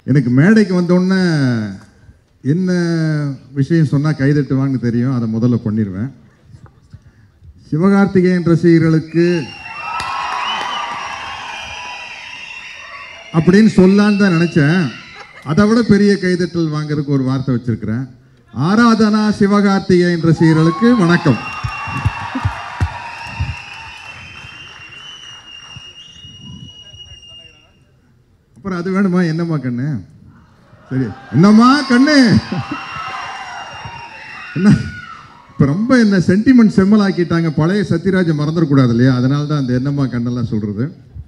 எனக்கு மேடைக்கு வந்தோடனே என்ன விஷயம் சொன்னால் கைதட்டுவாங்கன்னு தெரியும், அதை முதல்ல பண்ணிடுவேன். சிவகார்த்திகேயன் ரசிகர்களுக்கு அப்படின்னு சொல்லான்னு தான் நினச்சேன். அதை விட பெரிய கைதட்டல் வாங்குறதுக்கு ஒரு வார்த்தை வச்சிருக்கிறேன். ஆராதனா சிவகார்த்திகேயன் ரசிகர்களுக்கு வணக்கம். அப்புறம் அது வேணுமா? என்னம்மா கண்ணு? சரி, என்னம்மா கண்ணு? என்ன இப்போ ரொம்ப என்ன சென்டிமெண்ட் செம்மலாக்கிட்டாங்க. பழைய சத்யராஜை மறந்துடக்கூடாது இல்லையா? அதனால தான் அந்த என்னம்மா கண்ணெல்லாம் சொல்கிறது.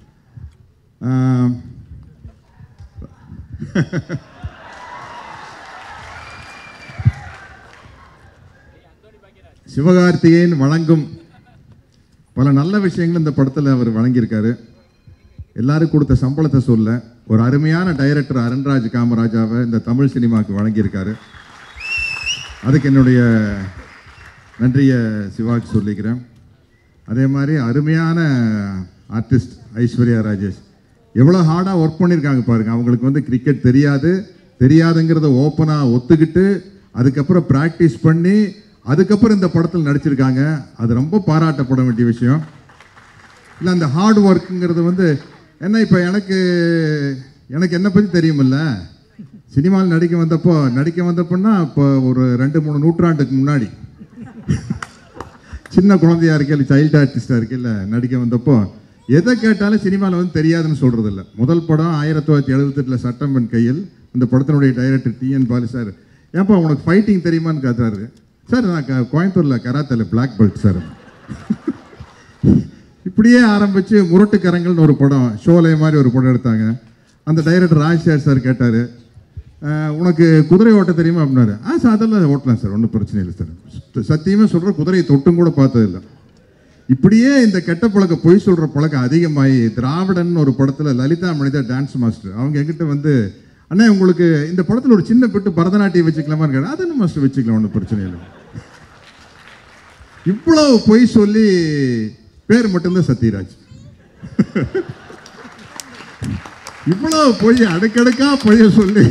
சிவகார்த்திகேயன் வழங்கும் பல நல்ல விஷயங்கள் இந்த படத்தில் அவர் வழங்கியிருக்காரு. எல்லாரும் கொடுத்த சம்பளத்தை சொல்ல, ஒரு அருமையான டைரக்டர் அருண்ராஜ் காமராஜாவை இந்த தமிழ் சினிமாவுக்கு வழங்கியிருக்காரு. அதுக்கு என்னுடைய நன்றியை சிவாக்கு சொல்லிக்கிறேன். அதே மாதிரி அருமையான ஆர்டிஸ்ட் ஐஸ்வர்யா ராஜேஷ் எவ்வளோ ஹார்டாக ஒர்க் பண்ணியிருக்காங்க பாருங்கள். அவங்களுக்கு வந்து கிரிக்கெட் தெரியாதுங்கிறத ஓப்பனாக ஒத்துக்கிட்டு அதுக்கப்புறம் ப்ராக்டிஸ் பண்ணி அதுக்கப்புறம் இந்த படத்தில் நடிச்சிருக்காங்க. அது ரொம்ப பாராட்டப்பட வேண்டிய விஷயம். இல்லை, அந்த ஹார்ட் ஒர்க்குங்கிறது வந்து என்ன, இப்போ எனக்கு என்னை பற்றி தெரியுமில்ல. சினிமாவில் நடிக்க வந்தப்போன்னா இப்போ ஒரு 2-3 நூற்றாண்டுக்கு முன்னாடி சின்ன குழந்தையா இருக்கல, சைல்டு ஆர்டிஸ்டாக இருக்கல, நடிக்க வந்தப்போ எதை கேட்டாலும் சினிமாவில் வந்து தெரியாதுன்னு சொல்கிறது இல்லை. முதல் படம் 1978 சட்டம்பன் கையில். இந்த படத்தினுடைய டைரக்டர் டிஎன் பாலு சார், ஏன்ப்பா உனக்கு ஃபைட்டிங் தெரியுமான்னு கேட்டாரு. சார், நான் கோயம்புத்தூரில் கராத்தேல பிளாக் பெல்ட் சார். இப்படியே ஆரம்பித்து முரட்டுக்கரங்கள்னு ஒரு படம், ஷோலே மாதிரி ஒரு படம் எடுத்தாங்க. அந்த டைரக்டர் ராஜ்சேகர் சார் கேட்டார், உனக்கு குதிரை ஓட்ட தெரியுமா அப்படின்னாரு. சார் அதெல்லாம் ஓட்டலாம் சார், ஒன்றும் பிரச்சனை இல்லை சார். சத்தியமாக சொல்கிற, குதிரையை தொட்டும் கூட பார்த்ததில்லை. இப்படியே இந்த கெட்ட பழக்கம், பொய் சொல்கிற பழக்கம் அதிகமாகி திராவிடன் ஒரு படத்தில் லலிதா மனிதா டான்ஸ் மாஸ்டர் அவங்க எங்கிட்ட வந்து, அண்ணா உங்களுக்கு இந்த படத்தில் ஒரு சின்ன பெட்டு பரதநாட்டியம் வச்சுக்கலாமா இருக்காரு. அது என்ன மாஸ்டர் வச்சுக்கலாம், ஒன்றும் பிரச்சனை இல்லை. இவ்வளோ பொய் சொல்லி பேர் மட்டும்தான் சத்யராஜ். இவ்வளோ பொய் அடுக்கடுக்கா பொய்ய சொல்லி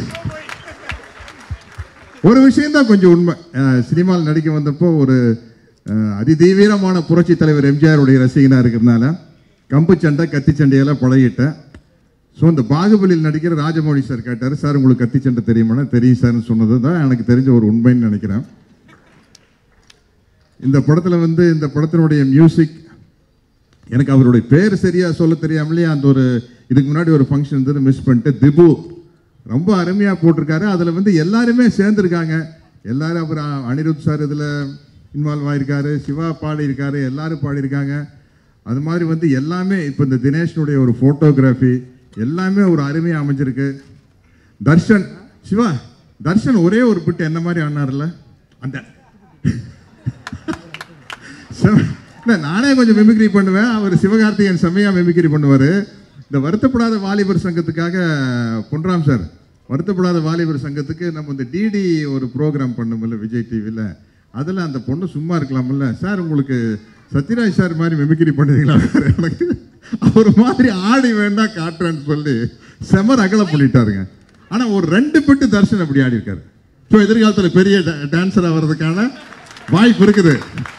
ஒரு விஷயம்தான் கொஞ்சம் உண்மை. சினிமாவில் நடிக்க வந்தப்போ ஒரு அதிதீவிரமான புரட்சி தலைவர் எம்ஜிஆருடைய ரசிகனாக இருக்கிறதுனால கம்பு சண்டை கத்தி சண்டையெல்லாம் பழகிட்டேன். ஸோ இந்த பாகுபலியில் நடிக்கிற ராஜமௌழி சார் கேட்டார், சார் உங்களுக்கு கத்தி சண்டை தெரியுமானா தெரியும் சார்னு சொன்னது தான் எனக்கு தெரிஞ்ச ஒரு உண்மைன்னு நினைக்கிறேன். இந்த படத்தில் வந்து இந்த படத்தினுடைய மியூசிக், எனக்கு அவருடைய பேர் சரியாக சொல்ல தெரியாமலே அந்த ஒரு இதுக்கு முன்னாடி ஒரு ஃபங்க்ஷன் இருந்தது, மிஸ் பண்ணிட்டு திபு ரொம்ப அருமையாக போட்டிருக்காரு. அதில் வந்து எல்லாருமே சேர்ந்துருக்காங்க. எல்லாரும் அவர் அனிருத் சார் இதில் இன்வால்வ் ஆகியிருக்காரு, சிவா பாடியிருக்காரு, எல்லாரும் பாடியிருக்காங்க. அது மாதிரி வந்து எல்லாமே இப்போ இந்த தினேஷனுடைய ஒரு ஃபோட்டோகிராஃபி எல்லாமே ஒரு அருமையாக அமைஞ்சிருக்கு. தர்ஷன், சிவா தர்ஷன் ஒரே ஒரு பிட்டு என்ன மாதிரி ஆனார்ல, அந்த இல்லை நானே கொஞ்சம் மிமிக்ரி பண்ணுவேன், அவர் சிவகார்த்திகேயன் செம்மையாக மிமிக்ரி பண்ணுவார். இந்த வருத்தப்படாத வாலிபர் சங்கத்துக்காக பொன்ராம் சார், வருத்தப்படாத வாலிபர் சங்கத்துக்கு நம்ம இந்த டிடி ஒரு ப்ரோக்ராம் பண்ணுமில்ல விஜய் டிவியில், அதில் அந்த பொண்ணு சும்மா இருக்கலாமில்ல சார், உங்களுக்கு சத்யராஜ் சார் மாதிரி மிமிக்ரி பண்ணுறீங்களா, எனக்கு அவர் மாதிரி ஆடி வேண்டாம் காட்டுறேன்னு சொல்லி செமர் அகலை பண்ணிட்டாருங்க. ஆனால் ஒரு 2 பிட்டு தர்ஷன் அப்படி ஆடி இருக்காரு. ஸோ எதிர்காலத்தில் பெரிய டான்ஸராக வர்றதுக்கான வாய்ப்பு இருக்குது.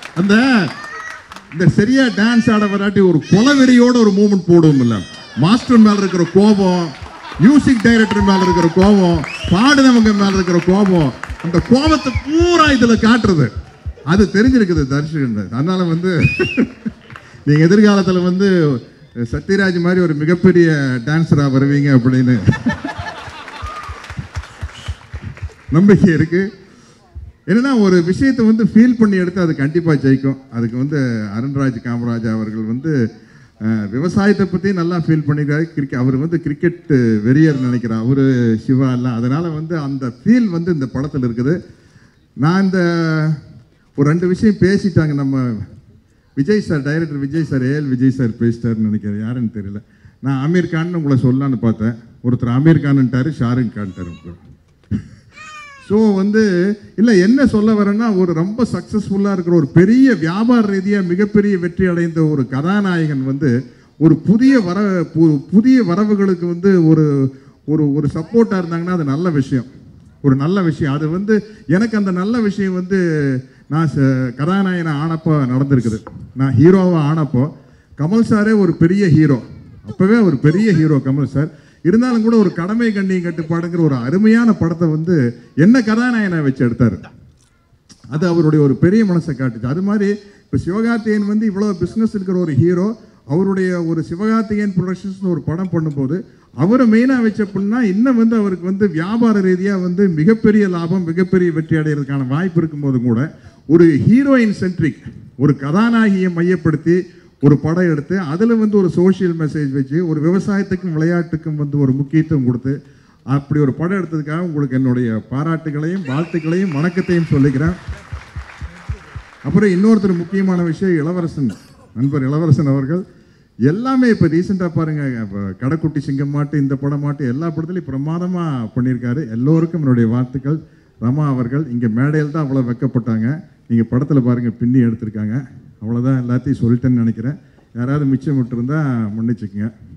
இந்த சரியா டான்ஸ் ஆட வராட்டி ஒரு கொலவெறியோட ஒரு மூமெண்ட் போடுவோம் இல்லை, மாஸ்டர் மேல இருக்கிற கோபம், மியூசிக் டைரக்டர் மேல இருக்கிற கோபம், பாடுனவங்க மேல இருக்கிற கோபம், அந்த கோபத்தை பூரா இதுல காட்டுறது, அது தெரிஞ்சிருக்குது தர்ஷன். அதனால வந்து நீங்க எதிர்காலத்துல வந்து சத்யராஜ் மாதிரி ஒரு மிகப்பெரிய டான்ஸரா வருவீங்க அப்படின்னு நம்பிக்கை இருக்கு. என்னன்னா ஒரு விஷயத்தை வந்து ஃபீல் பண்ணி எடுத்து அது கண்டிப்பாக ஜெயிக்கும். அதுக்கு வந்து அருண்ராஜ் காமராஜ் அவர்கள் வந்து விவசாயத்தை பற்றி நல்லா ஃபீல் பண்ணிக்கிறாரு. அவர் வந்து கிரிக்கெட் வெறியர் நினைக்கிறார் அவர், சிவா எல்லாம். அதனால் வந்து அந்த ஃபீல் வந்து இந்த படத்தில் இருக்குது. நான் இந்த ஒரு 2 விஷயம் பேசிட்டாங்க நம்ம Vijay sir, director Vijay sir, AL Vijay sir பேசிட்டாருன்னு நினைக்கிறேன், யாருன்னு தெரியல. நான் அமீர் கான் உங்களை சொல்லலான்னு பார்த்தேன், ஒருத்தர் அமீர் கான்ட்டாரு, ஷாருக் கான்ட்டாரு. ஸோ வந்து இல்லை என்ன சொல்ல வரேன்னா, ஒரு ரொம்ப சக்ஸஸ்ஃபுல்லாக இருக்கிற ஒரு பெரிய வியாபார ரீதியாக மிகப்பெரிய வெற்றி அடைந்த ஒரு கதாநாயகன் வந்து ஒரு புதிய வரவுகளுக்கு வந்து ஒரு சப்போர்ட்டாக இருந்தாங்கன்னா அது நல்ல விஷயம், ஒரு நல்ல விஷயம். அது வந்து எனக்கு அந்த நல்ல விஷயம் வந்து நான் கதாநாயகனை ஆனப்போ நடந்திருக்குது. நான் ஹீரோவாக ஆனப்போ கமல் சாரே ஒரு பெரிய ஹீரோ, அப்போவே ஒரு பெரிய ஹீரோ கமல் சார். இருந்தாலும் கூட ஒரு கடமை கண்ணியம் கட்டுப்பாடுங்கிற ஒரு அருமையான படத்தை வந்து என்ன கதாநாயகனை வச்சு எடுத்தார். அது அவருடைய ஒரு பெரிய மனசை காட்டுச்சு. அது மாதிரி இப்போ சிவகார்த்திகேயன் வந்து இவ்வளோ பிஸ்னஸ் இருக்கிற ஒரு ஹீரோ, அவருடைய ஒரு சிவகார்த்திகேயன் ப்ரொடக்ஷன்ஸ்னு ஒரு படம் பண்ணும்போது அவரை மெயினாக வச்சப்படின்னா இன்னும் வந்து அவருக்கு வந்து வியாபார ரீதியாக வந்து மிகப்பெரிய லாபம், மிகப்பெரிய வெற்றி அடைகிறதுக்கான வாய்ப்பு இருக்கும்போது கூட ஒரு ஹீரோயின் சென்ட்ரிக், ஒரு கதாநாயகியை மையப்படுத்தி ஒரு படம் எடுத்து அதில் வந்து ஒரு சோஷியல் மெசேஜ் வச்சு ஒரு விவசாயத்துக்கும் விளையாட்டுக்கும் வந்து ஒரு முக்கியத்துவம் கொடுத்து அப்படி ஒரு படம் எடுத்ததுக்காக உங்களுக்கு என்னுடைய பாராட்டுகளையும் வாழ்த்துக்களையும் வணக்கத்தையும் சொல்லிக்கிறேன். அப்புறம் இன்னொருத்தர் முக்கியமான விஷயம், இளவரசன், நண்பர் இளவரசன் அவர்கள் எல்லாமே இப்போ ரீசெண்டாக பாருங்கள், இப்போ கடைக்குட்டி சிங்கம் மாட்டு, இந்த படம் மாட்டு, எல்லா படத்துலையும் பிரமாதமாக பண்ணியிருக்காரு. எல்லோருக்கும் என்னுடைய வாழ்த்துக்கள். ரமா அவர்கள் இங்கே மேடையில் தான் அவ்வளோ வெக்கப்பட்டாங்க, நீங்கள் படத்தில் பாருங்கள் பின்னி எடுத்திருக்காங்க. அவ்வளோதான், எல்லாத்தையும் சொல்லிட்டேன்னு நினைக்கிறேன். யாராவது மிச்சம் விட்டுருந்தா மன்னிச்சுக்குங்க.